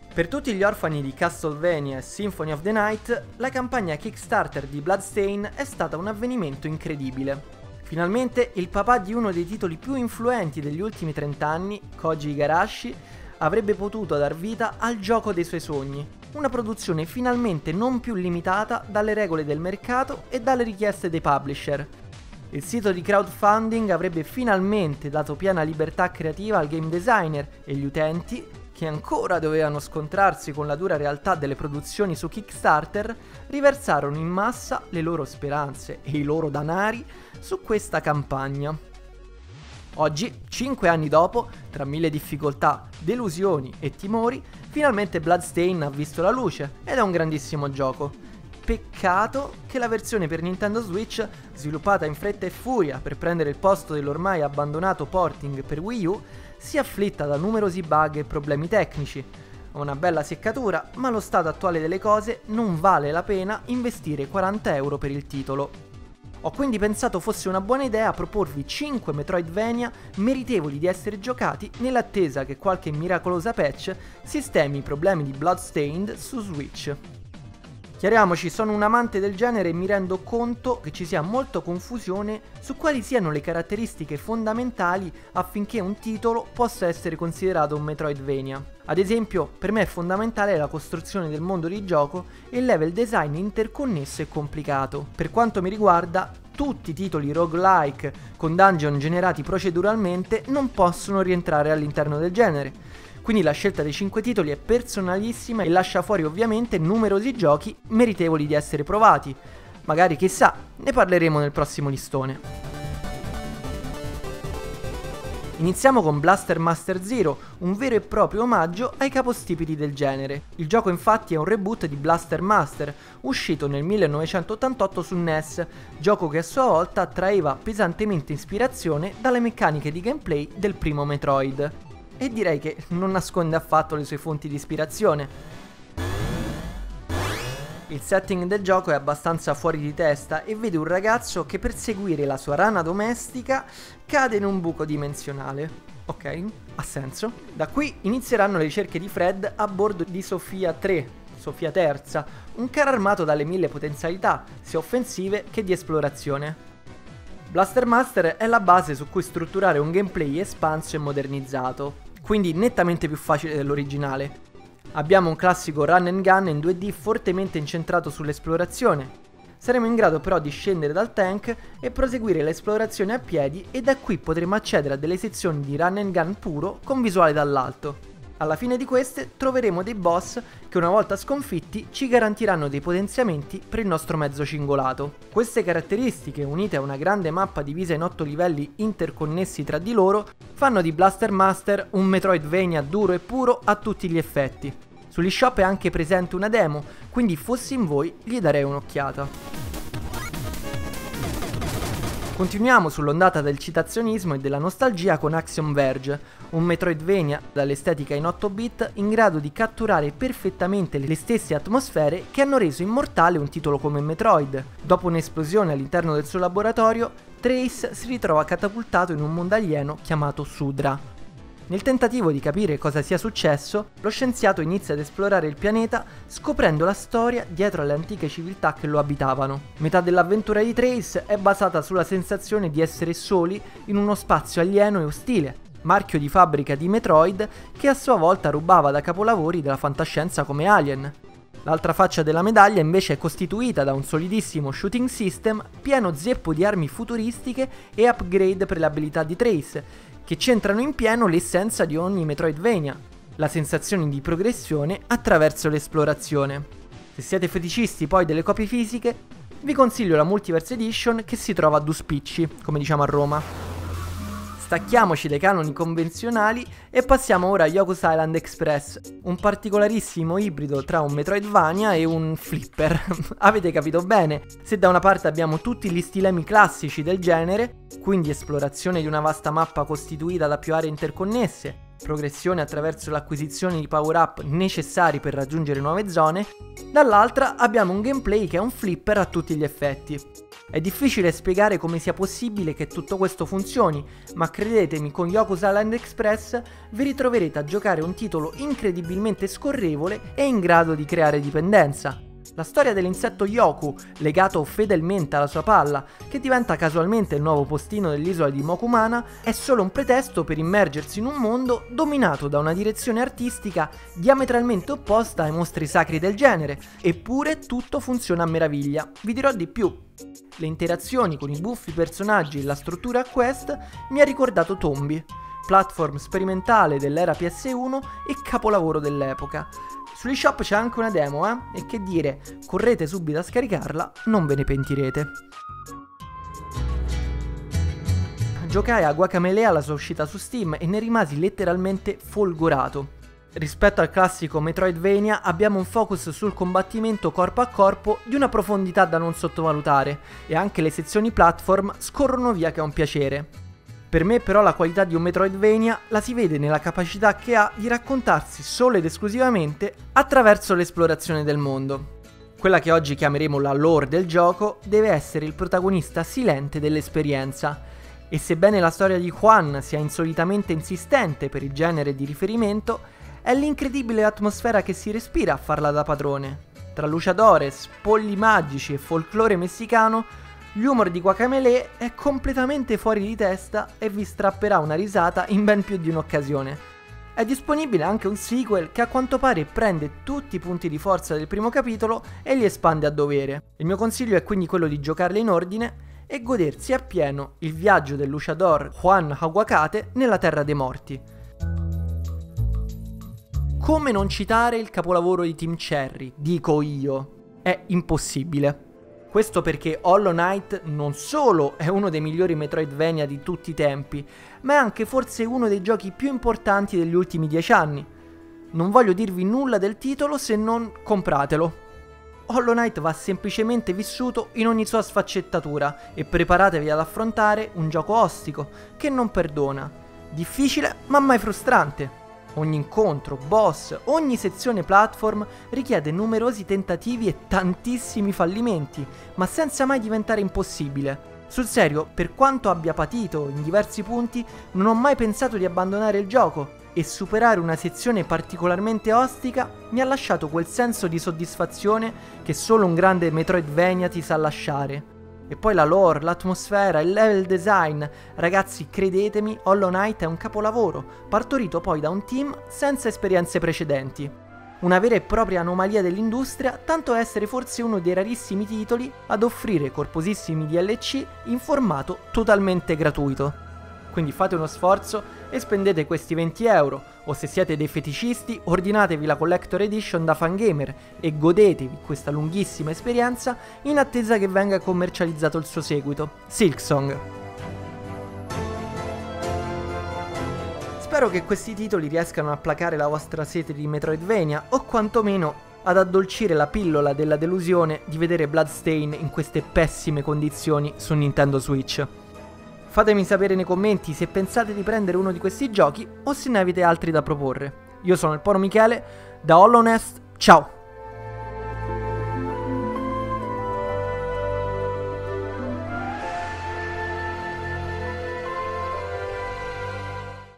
Per tutti gli orfani di Castlevania e Symphony of the Night, la campagna Kickstarter di Bloodstained è stata un avvenimento incredibile. Finalmente il papà di uno dei titoli più influenti degli ultimi 30 anni, Koji Igarashi, avrebbe potuto dar vita al gioco dei suoi sogni, una produzione finalmente non più limitata dalle regole del mercato e dalle richieste dei publisher. Il sito di crowdfunding avrebbe finalmente dato piena libertà creativa al game designer e gli utenti, che ancora dovevano scontrarsi con la dura realtà delle produzioni su Kickstarter, riversarono in massa le loro speranze e i loro danari su questa campagna. Oggi, 5 anni dopo, tra mille difficoltà, delusioni e timori, finalmente Bloodstained ha visto la luce ed è un grandissimo gioco. Peccato che la versione per Nintendo Switch, sviluppata in fretta e furia per prendere il posto dell'ormai abbandonato porting per Wii U, sia afflitta da numerosi bug e problemi tecnici. Ha una bella seccatura, ma allo stato attuale delle cose non vale la pena investire 40 euro per il titolo. Ho quindi pensato fosse una buona idea proporvi 5 Metroidvania meritevoli di essere giocati nell'attesa che qualche miracolosa patch sistemi i problemi di Bloodstained su Switch. Chiariamoci, sono un amante del genere e mi rendo conto che ci sia molta confusione su quali siano le caratteristiche fondamentali affinché un titolo possa essere considerato un Metroidvania. Ad esempio, per me è fondamentale la costruzione del mondo di gioco e il level design interconnesso e complicato. Per quanto mi riguarda, tutti i titoli roguelike con dungeon generati proceduralmente non possono rientrare all'interno del genere. Quindi la scelta dei 5 titoli è personalissima e lascia fuori ovviamente numerosi giochi meritevoli di essere provati. Magari, chissà, ne parleremo nel prossimo listone. Iniziamo con Blaster Master Zero, un vero e proprio omaggio ai capostipiti del genere. Il gioco infatti è un reboot di Blaster Master, uscito nel 1988 su NES, gioco che a sua volta traeva pesantemente ispirazione dalle meccaniche di gameplay del primo Metroid. E direi che non nasconde affatto le sue fonti di ispirazione. Il setting del gioco è abbastanza fuori di testa e vede un ragazzo che per seguire la sua rana domestica cade in un buco dimensionale. Ok, ha senso. Da qui inizieranno le ricerche di Fred a bordo di Sofia 3, Sofia terza, un carro armato dalle 1000 potenzialità, sia offensive che di esplorazione. Blaster Master è la base su cui strutturare un gameplay espanso e modernizzato, quindi nettamente più facile dell'originale. Abbiamo un classico run and gun in 2D fortemente incentrato sull'esplorazione. Saremo in grado però di scendere dal tank e proseguire l'esplorazione a piedi e da qui potremo accedere a delle sezioni di run and gun puro con visuale dall'alto. Alla fine di queste troveremo dei boss che una volta sconfitti ci garantiranno dei potenziamenti per il nostro mezzo cingolato. Queste caratteristiche, unite a una grande mappa divisa in 8 livelli interconnessi tra di loro, fanno di Blaster Master un Metroidvania duro e puro a tutti gli effetti. Sugli shop è anche presente una demo, quindi fossi in voi gli darei un'occhiata. Continuiamo sull'ondata del citazionismo e della nostalgia con Axiom Verge, un Metroidvania dall'estetica in 8 bit in grado di catturare perfettamente le stesse atmosfere che hanno reso immortale un titolo come Metroid. Dopo un'esplosione all'interno del suo laboratorio, Trace si ritrova catapultato in un mondo alieno chiamato Sudra. Nel tentativo di capire cosa sia successo, lo scienziato inizia ad esplorare il pianeta scoprendo la storia dietro alle antiche civiltà che lo abitavano. Metà dell'avventura di Trace è basata sulla sensazione di essere soli in uno spazio alieno e ostile, marchio di fabbrica di Metroid che a sua volta rubava da capolavori della fantascienza come Alien. L'altra faccia della medaglia invece è costituita da un solidissimo shooting system pieno zeppo di armi futuristiche e upgrade per le abilità di Trace, che centrano in pieno l'essenza di ogni Metroidvania, la sensazione di progressione attraverso l'esplorazione. Se siete feticisti poi delle copie fisiche, vi consiglio la Multiverse Edition che si trova a due spicci, come diciamo a Roma. Stacchiamoci dai canoni convenzionali e passiamo ora a Yoku's Island Express, un particolarissimo ibrido tra un Metroidvania e un flipper. Avete capito bene? Se da una parte abbiamo tutti gli stilemi classici del genere, quindi esplorazione di una vasta mappa costituita da più aree interconnesse, progressione attraverso l'acquisizione di power-up necessari per raggiungere nuove zone, dall'altra abbiamo un gameplay che è un flipper a tutti gli effetti. È difficile spiegare come sia possibile che tutto questo funzioni, ma credetemi, con Yoku's Island Express vi ritroverete a giocare un titolo incredibilmente scorrevole e in grado di creare dipendenza. La storia dell'insetto Yoku, legato fedelmente alla sua palla, che diventa casualmente il nuovo postino dell'isola di Mokumana, è solo un pretesto per immergersi in un mondo dominato da una direzione artistica diametralmente opposta ai mostri sacri del genere, eppure tutto funziona a meraviglia. Vi dirò di più. Le interazioni con i buffi personaggi e la struttura a quest mi ha ricordato Tombi, platform sperimentale dell'era PS1 e capolavoro dell'epoca. Sull'eShop c'è anche una demo, e che dire, correte subito a scaricarla, non ve ne pentirete. Giocai a Guacamelee alla sua uscita su Steam e ne rimasi letteralmente folgorato. Rispetto al classico Metroidvania abbiamo un focus sul combattimento corpo a corpo di una profondità da non sottovalutare, e anche le sezioni platform scorrono via che è un piacere. Per me però la qualità di un Metroidvania la si vede nella capacità che ha di raccontarsi solo ed esclusivamente attraverso l'esplorazione del mondo. Quella che oggi chiameremo la lore del gioco deve essere il protagonista silente dell'esperienza, e sebbene la storia di Juan sia insolitamente insistente per il genere di riferimento, è l'incredibile atmosfera che si respira a farla da padrone. Tra luciadores, polli magici e folklore messicano, l'humor di Guacamelee è completamente fuori di testa e vi strapperà una risata in ben più di un'occasione. È disponibile anche un sequel che a quanto pare prende tutti i punti di forza del primo capitolo e li espande a dovere. Il mio consiglio è quindi quello di giocarle in ordine e godersi appieno il viaggio del luciador Juan Aguacate nella terra dei morti. Come non citare il capolavoro di Team Cherry, dico io? È impossibile. Questo perché Hollow Knight non solo è uno dei migliori Metroidvania di tutti i tempi, ma è anche forse uno dei giochi più importanti degli ultimi 10 anni. Non voglio dirvi nulla del titolo se non compratelo. Hollow Knight va semplicemente vissuto in ogni sua sfaccettatura e preparatevi ad affrontare un gioco ostico che non perdona. Difficile ma mai frustrante. Ogni incontro, boss, ogni sezione platform richiede numerosi tentativi e tantissimi fallimenti, ma senza mai diventare impossibile. Sul serio, per quanto abbia patito in diversi punti, non ho mai pensato di abbandonare il gioco, e superare una sezione particolarmente ostica mi ha lasciato quel senso di soddisfazione che solo un grande Metroidvania ti sa lasciare. E poi la lore, l'atmosfera, il level design. Ragazzi, credetemi, Hollow Knight è un capolavoro, partorito poi da un team senza esperienze precedenti. Una vera e propria anomalia dell'industria, tanto da essere forse uno dei rarissimi titoli ad offrire corposissimi DLC in formato totalmente gratuito. Quindi fate uno sforzo e spendete questi 20 euro, o se siete dei feticisti ordinatevi la Collector Edition da Fangamer e godetevi questa lunghissima esperienza in attesa che venga commercializzato il suo seguito, Silksong. Spero che questi titoli riescano a placare la vostra sete di Metroidvania o quantomeno ad addolcire la pillola della delusione di vedere Bloodstain in queste pessime condizioni su Nintendo Switch. Fatemi sapere nei commenti se pensate di prendere uno di questi giochi o se ne avete altri da proporre. Io sono il Poro Michele, da Hollow Nest, ciao!